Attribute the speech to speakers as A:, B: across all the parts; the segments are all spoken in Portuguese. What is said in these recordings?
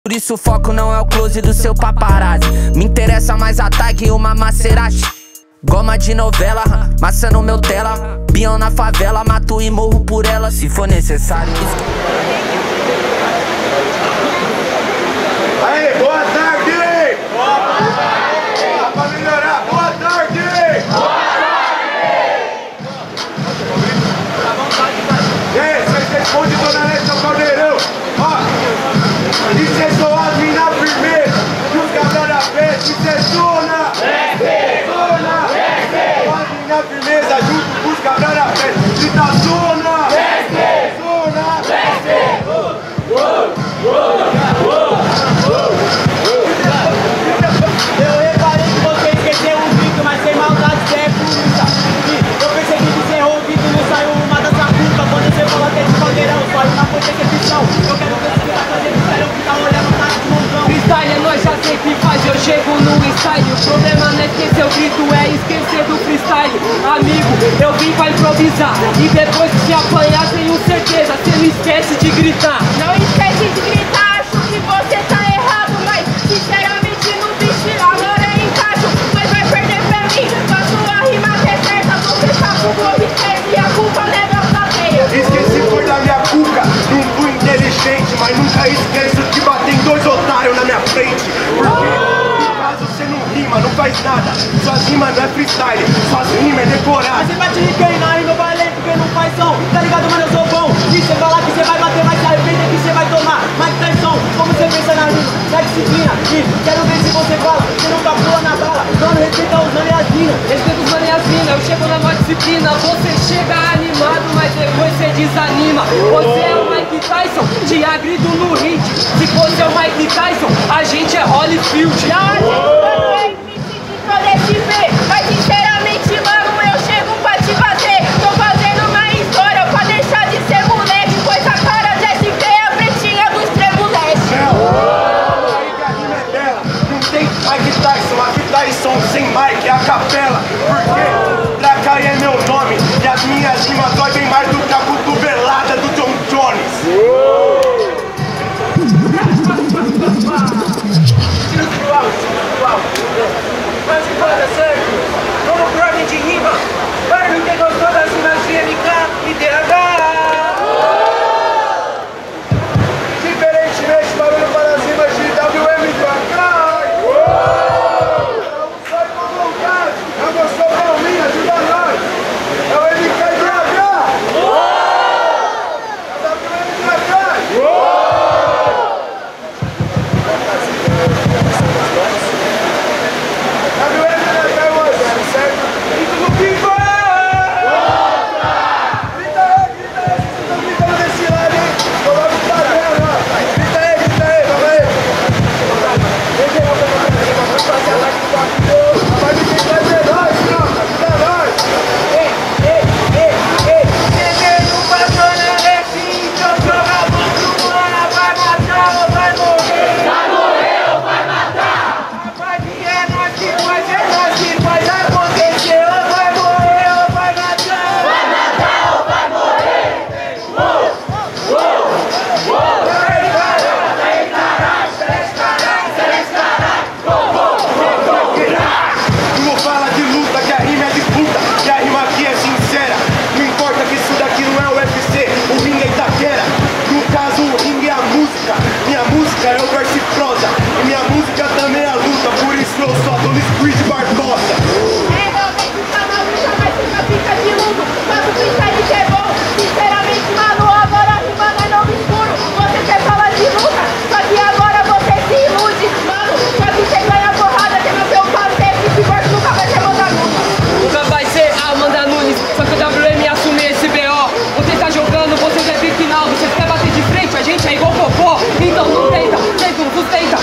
A: Por isso o foco não é o close do seu paparazzi. Me interessa mais a tag e uma Maserati. Goma de novela, maçã no meu tela. Peão na favela, mato e morro por ela se for necessário.
B: Aê, boa tarde! Boa tarde! Dá pra melhorar, boa tarde! Boa tarde! E aí, vocês respondem Dona Nessa Caldeirão? Ó, e cê soa as mina firmeza, e os cabra na festa, e cê zona! Zona! As mina firmeza, junto com os cabra na festa, e tá zona!
C: Eu reparei que você esqueceu um grito, mas sem maldade você é polícia. Eu percebi que você errou o grito, não saiu uma da sua culpa. Quando você falou até de caldeirão, só uma foi decepção. Eu quero ver se você tá fazendo sério, que tá olhando para de montão.
D: Freestyle é nós já sei que faz, eu chego no style. O problema não é esquecer o grito, é esquecer do freestyle. Amigo, eu vim pra improvisar, e depois que se apanhar tenho certeza, você não esquece de gritar.
E: Não esquece de gritar, acho que você tá errado, mas sinceramente no bicho agora é encaixo. Mas vai perder pra mim, com a sua rima que é certa, você tá com o obscesso e a culpa não é da plateia.
B: Esqueci foi da minha cuca, não fui inteligente, mas nunca esqueço de bater em dois otários na minha frente. Porque no caso você não rima, não faz nada, suas rimas não é freestyle, suas rimas é decorado.
C: Você bate de quem na rima vai ler porque não faz som. Tá ligado, mano, eu sou bom. E você fala que você vai bater, mas se arrepender que você vai tomar. Mas tá som, como você pensa na rima, na disciplina. E quero ver se você fala, você nunca pula na bala. Mano, respeita os manos e as minas.
D: Respeito os mano e as minas, eu chego na maior disciplina. Você chega animado, mas depois você desanima. Você é o Mike Tyson, te agrido no hit. Se você é o Mike Tyson, a gente é Holyfield.
E: Não é MC de todo esse B, mas sinceramente, mano, eu chego pra te bater. Tô fazendo uma história pra deixar de ser moleque, pois a cara de SP é a pretinha do extremo leste.
B: Aí que a rima é bela, não tem Mike Tyson, aqui Tyson sem Mike, é a capela. Porque Drakai é meu nome, e as minhas rimas dói bem mais do que a cotovelada do John Jones.
C: Mas e bora, certo? Vamos pro ordem de rima. Para não ter gostou das rimas de MK e DH.
B: Diferentemente, barulho para as rimas de WM pra cá. Não sai com vontade, a moção palminha, ajuda nós. É o MK e DH. É o WM pra cá. Minha música é o verso e prosa, e minha música também é a luta, por isso eu sou Adonis Creed Barbosa.
E: É realmente uma luta, mas fica pica de luto. Mas o freestyle que é bom, sinceramente, mano, agora a rima não é novo escuro. Você quer falar de luta, só que agora você se ilude, mano. Só que você ganha porrada, tem no seu passeio, que esse verso nunca vai ser Amanda Nunes.
D: Nunca vai ser Amanda Nunes, só que o WM assume esse BO. Você tá jogando, você é big final. Você quer bater de frente, a gente é igual popó. Então não tenta, sempre não sustenta.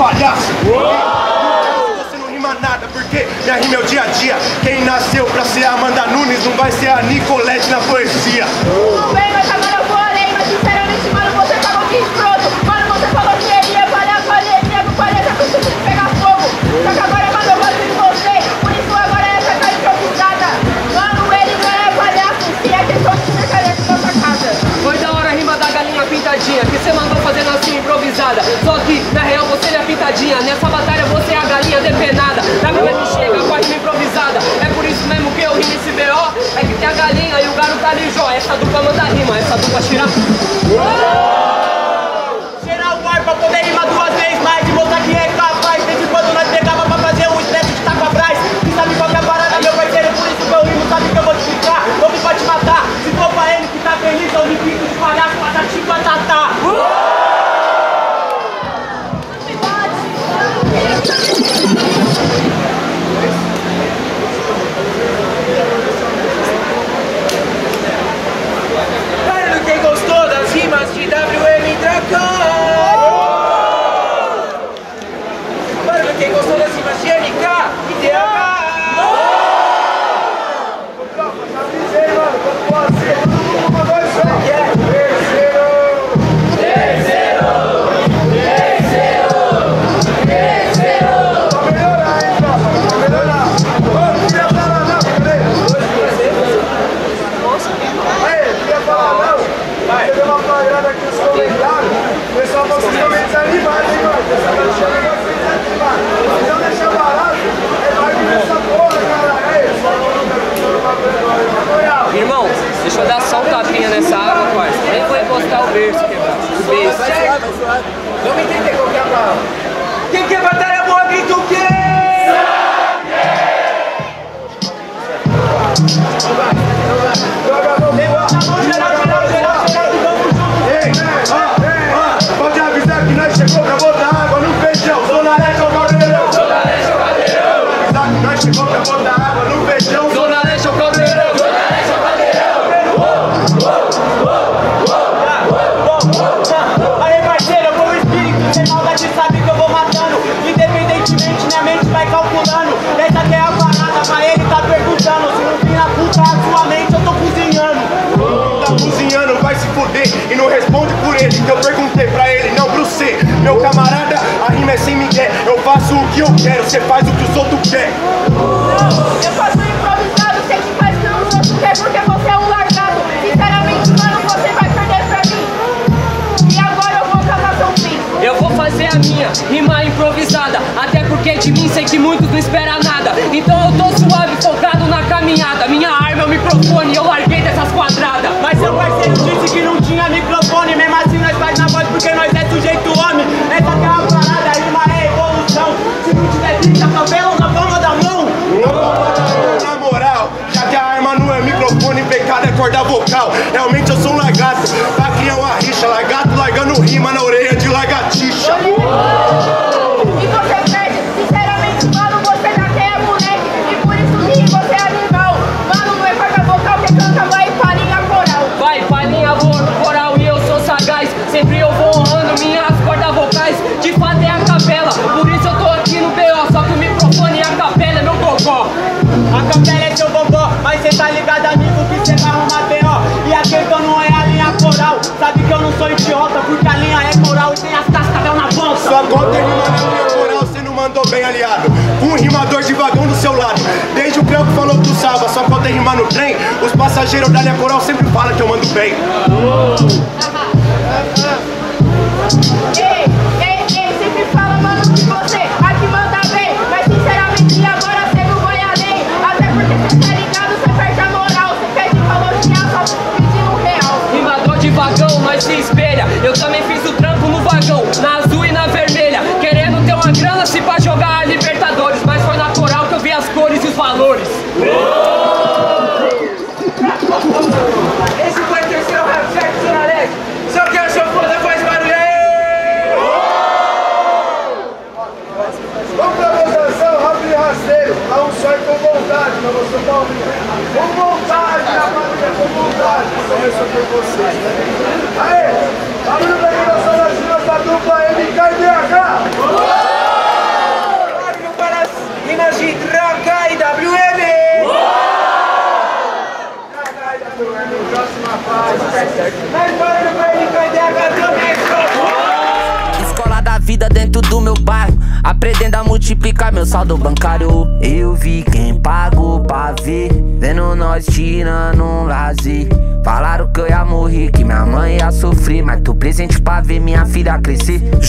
B: palhaço. Você não rima nada, porque minha rima é o dia a dia. Quem nasceu pra ser a Amanda Nunes não vai ser a Nicolette na poesia.
E: Tudo bem, mas agora eu vou além. Mas sinceramente, mano, você falou que escroto. Mano, você falou que ele ia falhar, nego, palhaço, é preciso de pegar fogo. Só que agora, mano, eu gosto de você. Por isso agora essa tá improvisada. Mano, ele não é palhaço, se é questão de ficar dentro da sua casa.
D: Foi da hora a rima da galinha pintadinha que você mandou fazendo assim improvisada. Só que na real você é a pintadinha. Nessa batalha você é a galinha depenada. Da rima que chega com a rima improvisada. É por isso mesmo que eu rimo esse BO. É que tem a galinha e o garoto Alijó. Essa dupla manda rima, essa dupla tira.
C: Gerar o ar pra poder rimar duas vezes mais e mostrar que é capaz. Desde quando nós pegava pra fazer um step de taco atrás. E sabe qual que é a parada, meu parceiro? Por isso que eu rimo, sabe que eu vou te ficar. Eu vim pra te matar. Se for pra ele que tá feliz, eu me pinto de palhaço, patati patatá.
F: Para quem gostou das rimas de WM Dragão. Para quem gostou das rimas de MK e DH.
D: Irmão, deixa eu dar só um tapinha nessa água, parça. Nem vou encostar o berço, quebrar. Beijo.
F: Vamos entender qual que é a palavra. Quem quer batalha boa, grita o quê?
B: Pode avisar que nós chegou pra botar água no feijão. Zona Leste ao Caldeirão. Zona Leste ao Caldeirão. Avisar que nós chegou pra botar água no feijão. Zona Leste ao Caldeirão. Zona Leste ao Caldeirão.
C: Aí, parceiro, eu vou o espírito. Sem maldade sabe que eu vou matando. Independentemente, minha mente vai calculando. Essa que é a parada, mas ele tá perguntando. Se não vir na puta a sua mente, eu tô cozinhando.
B: Tá cozinhando, vai se fuder e não responde por ele. Que eu perguntei pra ele, não pro C. Meu camarada, a rima é sem migué. Eu faço o que eu quero, cê faz o que os outros querem.
E: Eu faço improvisado, sei que faz o que os outros querem, porque você é um largado. Sinceramente, mano, você vai perder pra mim. E agora eu vou acabar seu fim.
D: Eu vou fazer a minha rima improvisada. Até porque de mim sei que muitos não esperam nada. Então eu tô suave, focado na caminhada. Minha arma é o microfone, eu larguei dessas quadradas.
C: Mas seu parceiro disse que não tinha microfone. Mesmo assim nós faz na voz porque nós é sujeito homem. Essa que é a parada, a rima é evolução. Se não tiver bicha, favela na palma da mão.
B: Na moral, já que a arma não é microfone, pecado é corda vocal. Realmente eu sou um lagarto, pra criar uma rixa. Lagarto largando rima na orelha de lagartixa.
E: E você perde, sinceramente, mano, você já é moleque. E por isso que você é animal. Mano, não é corda vocal que canta, vai palhinha coral.
D: Vai, palhinha coral e eu sou sagaz. Sempre eu vou honrando minhas cordas vocais. De fato é a capela, por isso eu tô aqui no BO. Só que o microfone e a capela é meu gogó.
C: A capela é seu bobó, mas cê tá ligado, amigo, que cê vai arrumar B.O. E a questão não é a linha coral. Sabe que eu não sou idiota, porque a linha é coral e tem as cascavel na bolsa.
B: Sua conta rima na linha coral, cê não mandou bem, aliado. Com um rimador de vagão do seu lado. Desde o Creu que falou que tu salva, sua conta rima no trem. Os passageiros da linha coral sempre falam que eu mando bem.
E: Ei, sempre fala, mano, que você aqui manda bem. Mas sinceramente, agora você não vai além. Até porque você tá ligado, você perde a moral. Você pede elogiar, só pedindo real.
D: Rimador de vagão, nós se espelha. Eu também fiz o trampo no vagão, na azul e na vermelha. Querendo ter uma grana se pra jogar a Libertadores. Mas foi na coral que eu vi as cores e os valores.
F: Esse foi o terceiro rap check do Zona Leste. Só que achou foda, faz barulho aí.
B: Vamos pra votação, rápido e rasteiro. Dá um sonho com vontade, pra você tá ouvindo. Com vontade, na família, com vontade. Começou por vocês, né? Aê, barulho da ligação das rimas da dupla MK e DH.
F: próxima fase. Mas falando pra ele com a IDH também,
A: Escola da vida dentro do meu bairro, aprendendo a multiplicar meu saldo bancário. Eu vi quem pagou pra ver, vendo nós tirando um lazer. Falaram que eu ia morrer, que minha mãe ia sofrer, mas tô presente pra ver minha filha crescer.